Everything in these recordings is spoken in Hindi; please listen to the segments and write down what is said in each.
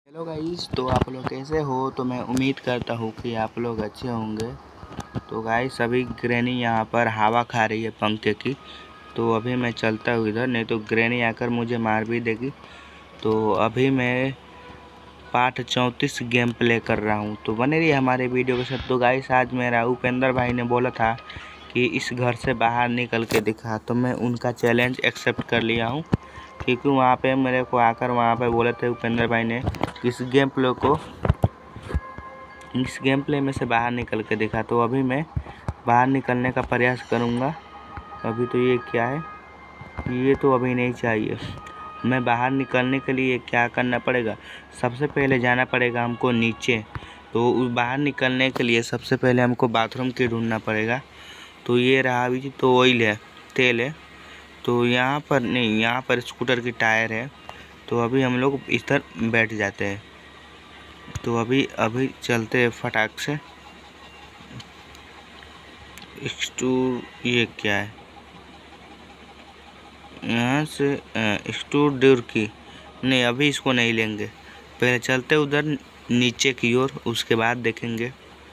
हेलो गाइस, तो आप लोग कैसे हो। तो मैं उम्मीद करता हूँ कि आप लोग अच्छे होंगे। तो गाइस अभी ग्रैनी यहाँ पर हवा खा रही है पंखे की। तो अभी मैं चलता हूँ इधर, नहीं तो ग्रैनी आकर मुझे मार भी देगी। तो अभी मैं पार्ट 34 गेम प्ले कर रहा हूँ, तो बने रहिए हमारे वीडियो के साथ। तो गाइस आज मेरा उपेंद्र भाई ने बोला था कि इस घर से बाहर निकल के दिखा, तो मैं उनका चैलेंज एक्सेप्ट कर लिया हूँ। क्योंकि वहाँ पे मेरे को आकर वहाँ पे बोले थे उपेंद्र भाई ने इस गेम प्ले में से बाहर निकल के दिखा। तो अभी मैं बाहर निकलने का प्रयास करूँगा। अभी तो ये क्या है, ये तो अभी नहीं चाहिए। मैं बाहर निकलने के लिए क्या करना पड़ेगा, सबसे पहले जाना पड़ेगा हमको नीचे। तो बाहर निकलने के लिए सबसे पहले हमको बाथरूम की ढूंढना पड़ेगा। तो ये रहा, अभी तो ऑयल है, तेल है। तो यहाँ पर नहीं, यहाँ पर स्कूटर की टायर है। तो अभी हम लोग इधर बैठ जाते हैं। तो अभी चलते हैं फटाक से। ये क्या है, यहाँ से स्टूर की नहीं, अभी इसको नहीं लेंगे। पहले चलते उधर नीचे की ओर, उसके बाद देखेंगे।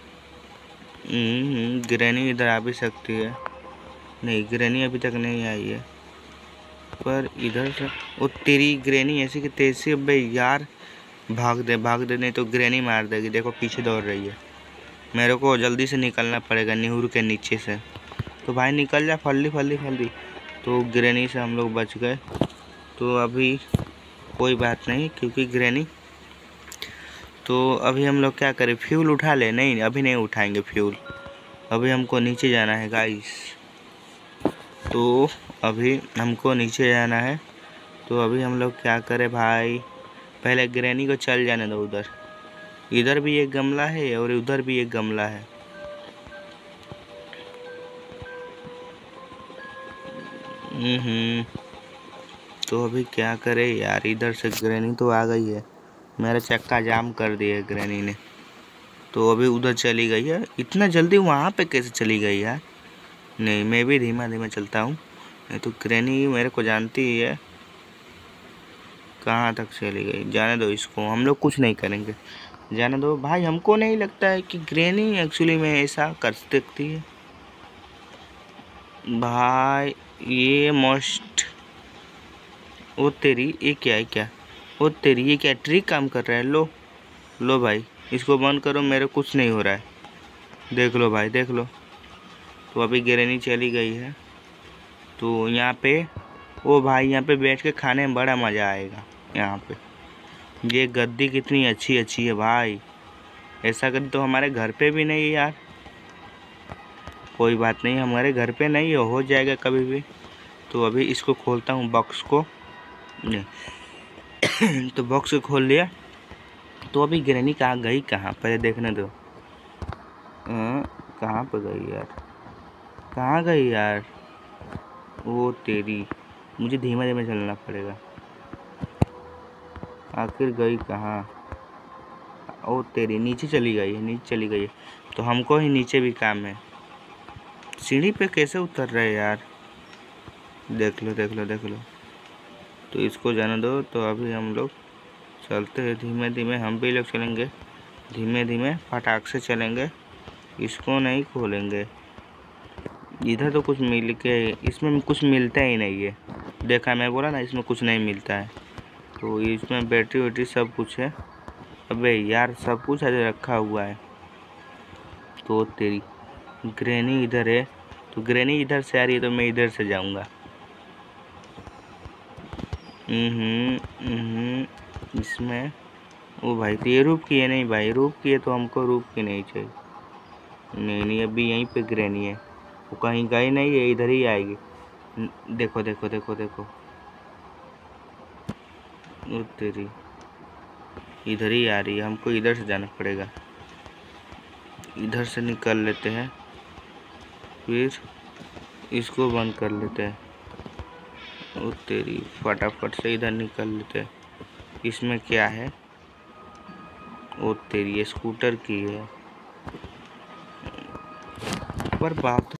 ग्रैनी इधर आ भी सकती है। नहीं, ग्रैनी अभी तक नहीं आई है, पर इधर से वो तेरी ग्रैनी ऐसी कि तेजी। अबे यार भाग दे, नहीं तो ग्रैनी मार देगी। देखो पीछे दौड़ रही है। मेरे को जल्दी से निकलना पड़ेगा नीहूर के नीचे से। तो भाई निकल जा, फल्दी। तो ग्रैनी से हम लोग बच गए। तो अभी कोई बात नहीं, क्योंकि ग्रैनी। तो अभी हम लोग क्या करें, फ्यूल उठा ले। नहीं, अभी नहीं उठाएंगे फ्यूल, अभी हमको नीचे जाना है गाइस। तो अभी हमको नीचे जाना है। तो अभी हम लोग क्या करें भाई, पहले ग्रैनी को चल जाने दो। उधर इधर भी एक गमला है और उधर भी एक गमला है। तो अभी क्या करें यार, इधर से ग्रैनी तो आ गई है, मेरा चक्का जाम कर दिया है ग्रैनी ने। तो अभी उधर चली गई है। इतना जल्दी वहाँ पे कैसे चली गई यार। नहीं, मैं भी धीमा चलता हूँ, नहीं तो ग्रैनी मेरे को जानती ही है। कहाँ तक चली गई, जाने दो इसको, हम लोग कुछ नहीं करेंगे, जाने दो भाई। हमको नहीं लगता है कि ग्रैनी एक्चुअली में ऐसा कर सकती है भाई। ये मोस्ट वो तेरी, ये क्या वो तेरी, ये क्या ट्रिक काम कर रहा है। लो भाई, इसको बंद करो, मेरे कुछ नहीं हो रहा है। देख लो भाई, देख लो। तो अभी ग्रैनी चली गई है। तो यहाँ पे ओ भाई, यहाँ पे बैठ के खाने में बड़ा मज़ा आएगा। यहाँ पे ये गद्दी कितनी अच्छी है भाई। ऐसा कर तो हमारे घर पे भी नहीं है यार। कोई बात नहीं, हमारे घर पे नहीं है, हो जाएगा कभी भी। तो अभी इसको खोलता हूँ, बॉक्स को। तो बॉक्स को खोल लिया। तो अभी ग्रैनी कहाँ गई, कहाँ, पहले देखने दो। कहाँ पर गई यार, कहाँ गई यार। वो तेरी, मुझे धीमे चलना पड़ेगा। आखिर गई कहाँ। ओ तेरी, नीचे चली गई है। तो हमको ही नीचे भी काम है। सीढ़ी पे कैसे उतर रहे यार, देख लो। तो इसको जाने दो। तो अभी हम लोग चलते हैं धीमे, हम भी लोग चलेंगे धीमे फटाक से चलेंगे। इसको नहीं खोलेंगे। इधर तो कुछ मिल के, इसमें कुछ मिलता ही नहीं है। देखा, मैं बोला ना इसमें कुछ नहीं मिलता है। तो इसमें बैटरी सब कुछ है। अबे यार, सब कुछ आज रखा हुआ है। तो तेरी ग्रैनी इधर है। तो ग्रैनी इधर से आ रही है, तो मैं इधर से जाऊंगा। इसमें ओ भाई, तो ये रूप की है। नहीं भाई, रूप की है तो हमको रूप की नहीं चाहिए। नहीं, अभी यहीं पे ग्रैनी है, वो कहीं गई नहीं है, इधर ही आएगी। देखो। ओ तेरी, इधर ही आ रही है, हमको इधर से जाना पड़ेगा। इधर से निकल लेते हैं, फिर इसको बंद कर लेते हैं। ओ तेरी, फटाफट से इधर निकल लेते हैं। इसमें क्या है, ओ तेरी, ये स्कूटर की है। पर बात